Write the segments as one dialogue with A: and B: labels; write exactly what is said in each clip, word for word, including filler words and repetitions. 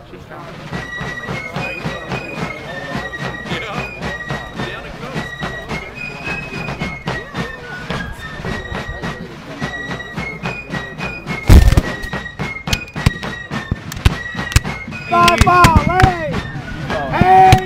A: Five ball, ready? Hey!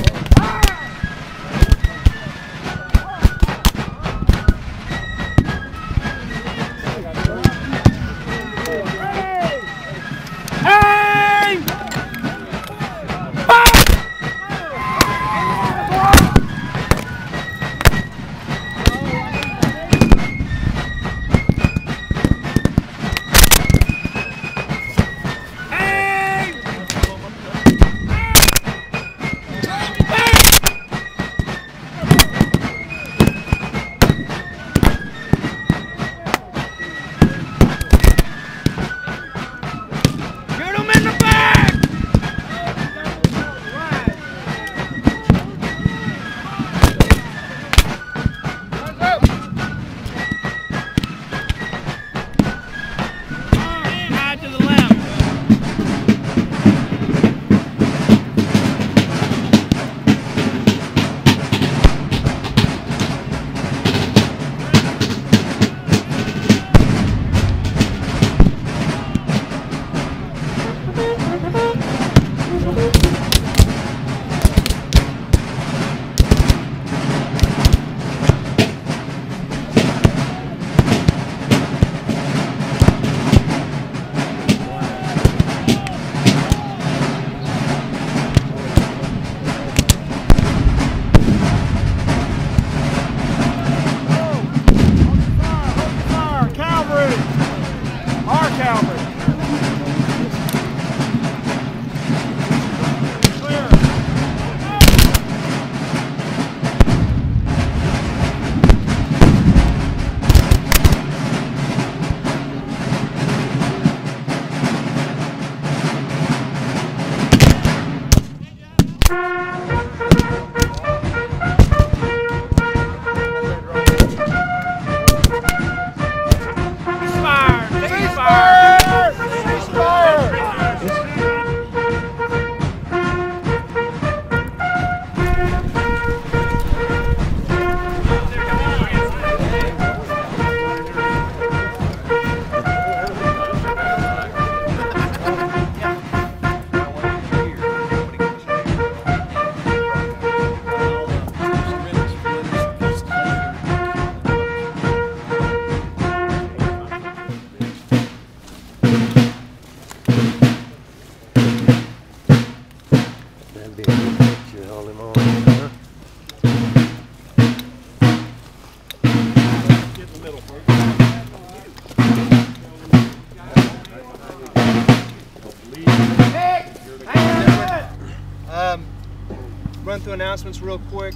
A: Run through announcements real quick.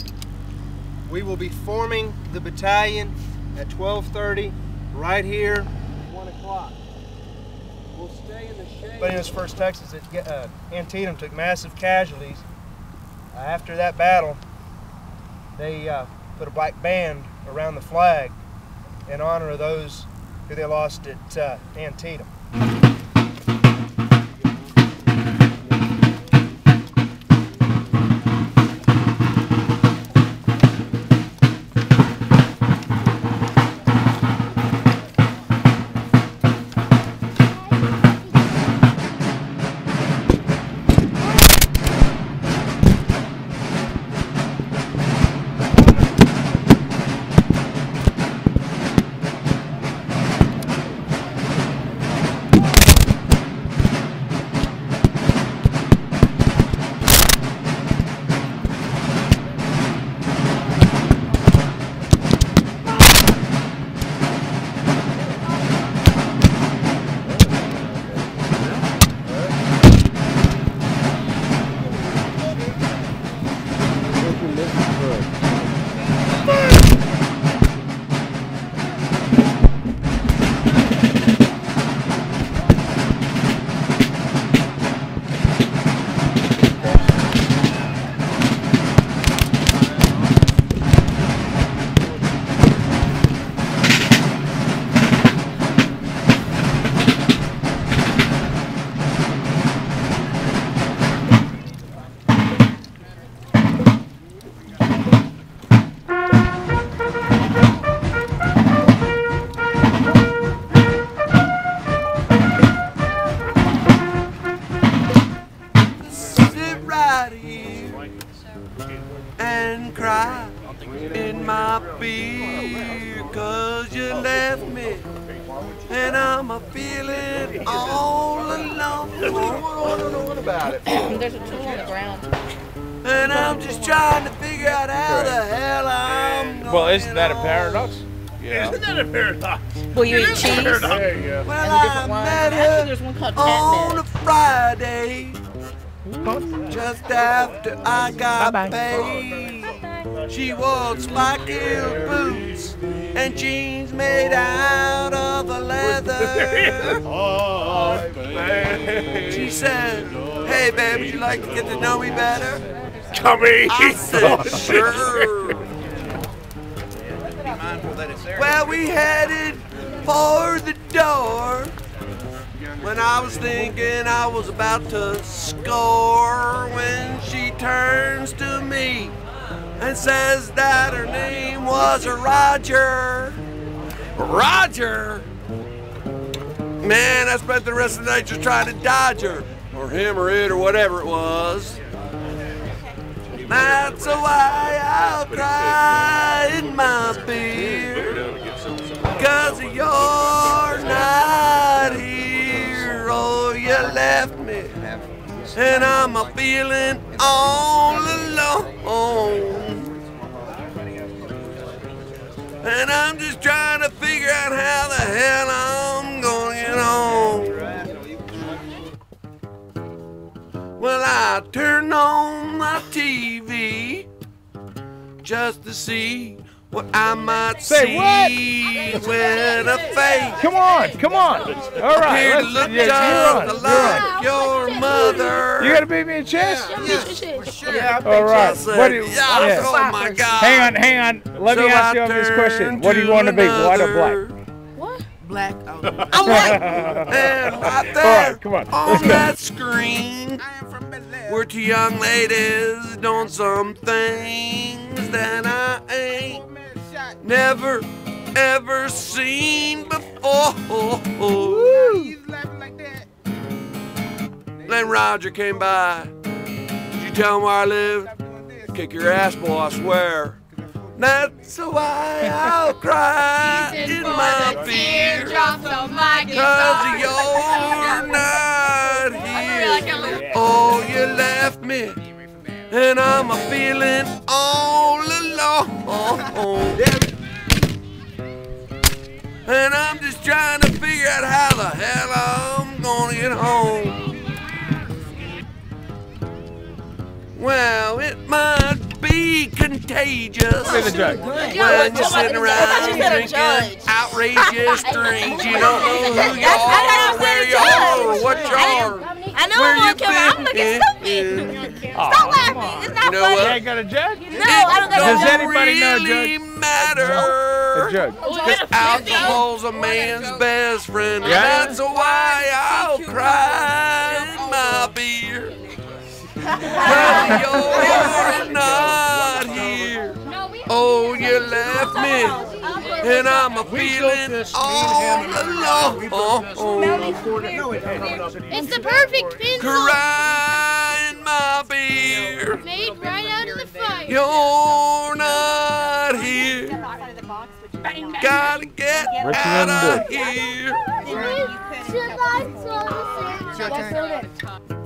A: We will be forming the battalion at twelve thirty right here, one o'clock. We'll stay in the shade. But in this first Texas, it, uh, Antietam took massive casualties. Uh, after that battle, they uh, put a black band around the flag in honor of those who they lost at uh, Antietam.
B: beer, 'cause you left me, and I'm a feeling all alone.
A: What about it?
C: There's a tool on the ground.
B: And I'm just trying to figure out how the hell I'm going.
D: Well, isn't that a paradox?
B: Yeah.
D: Isn't that a paradox?
C: Will you eat cheese?
D: There you go.
B: Well,
C: And the
B: I
C: different wines.
B: met
C: Actually,
B: her
C: there's one called
B: on a
C: catnip.
B: Friday, just after I got paid. She wore spike-heeled boots and jeans made out of the leather.
D: Oh, man.
B: She said, "Hey, babe, would you like to get to know me better?"
D: Come here.
B: I said, "Sure." Well, we headed for the door when I was thinking I was about to score, when she turns to me and says that her name was Roger. Roger? Man, I spent the rest of the night just trying to dodge her, or him or it or whatever it was. That's why I'll cry in my beer, 'cause you're not here. Oh, you left me, and I'm a feeling all alone. And I'm just trying to figure out how the hell I'm gonna get home. Well, I turned on my T V just to see what I might
D: Say
B: see
D: what?
B: with a face.
D: Come on, come on. All right,
B: Here to
D: let's,
B: look
D: yeah,
B: just
D: you're on,
B: like your mother.
D: you're on. You gotta beat me in chess?
B: Yeah,
D: All right.
B: I said,
D: What do you,
B: yeah,
D: yeah.
B: oh my God.
D: Hang on, hang on. Let
B: So
D: me ask
B: I
D: you this question.
B: turned
D: What do you want to be, white or black?
B: another.
C: What?
E: Black.
B: I'm white. And right
D: All
B: there
D: right, come on.
B: on
D: Let's go.
B: that screen were two young ladies doing some things that I ain't never ever seen before. Then Roger came by. Did you tell him where I live? Kick your ass, boy, I swear. That's why I'll cry in my beer, 'cause you're not here. Oh, you left me, and I'm a feeling all alone. And I'm just trying to figure out how the hell I'm gonna get home. Well, it might be contagious
D: Say the judge.
B: when you're sitting around drinking outrageous drinks. You don't know who you are, where you are, or what you are.
C: I know
B: Where
C: I'm
B: you
C: on camera. I'm looking stupid.
D: Aw.
C: Stop laughing. It's not
B: You know
C: funny.
D: You
B: what?
D: ain't got a judge?
C: No, I don't got
D: Does
C: a job.
D: anybody know,
B: really
D: Judge?
B: matter.
D: A judge.
B: Cause alcohol's a man's best friend.
D: Yeah.
B: That's why I'll cry in my beer. 'Cause you're not here. Oh, you left me, and I'm a feeling all alone.
F: It's the perfect pencil
B: Cry in my beer.
F: made right out of the fire.
B: You're not here. Gotta get out of here.
F: Should I throw this in?